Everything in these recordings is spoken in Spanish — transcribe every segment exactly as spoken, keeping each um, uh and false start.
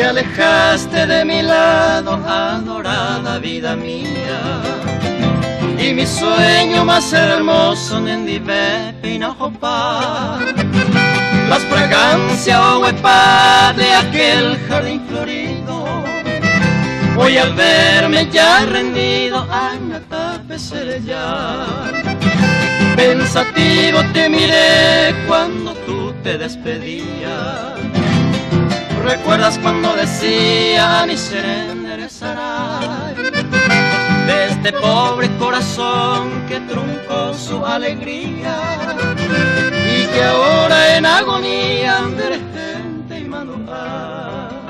Te alejaste de mi lado, adorada vida mía, y mi sueño más hermoso nendive pinajopa, las fragancias huepa de aquel jardín florido. Hoy al verme ya rendido, anatape ya. Pensativo te miré cuando tú te despedías. ¿Recuerdas cuando decía ni se enderezará de este pobre corazón que truncó su alegría y que ahora en agonía de gente y manual?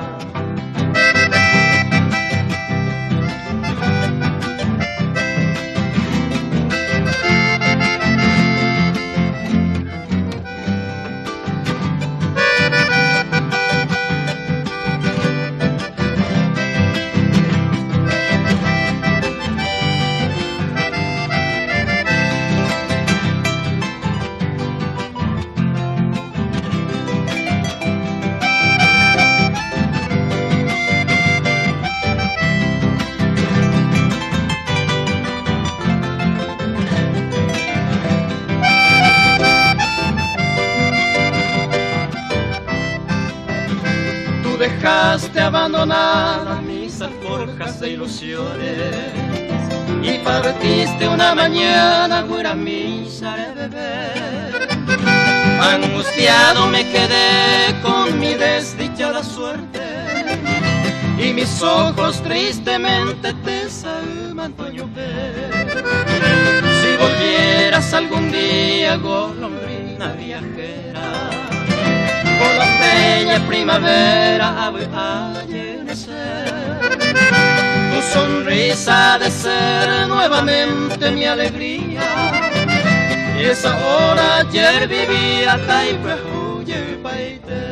Dejaste abandonadas mis alforjas de ilusiones y partiste una mañana, güera misa de beber. Angustiado me quedé con mi desdichada suerte y mis ojos tristemente te salman a llover. Si volvieras algún día, golondrina viajera, por la bella primavera a llenecer, tu sonrisa ha de ser nuevamente mi alegría, y esa hora ayer vivía Taipehuye Paite.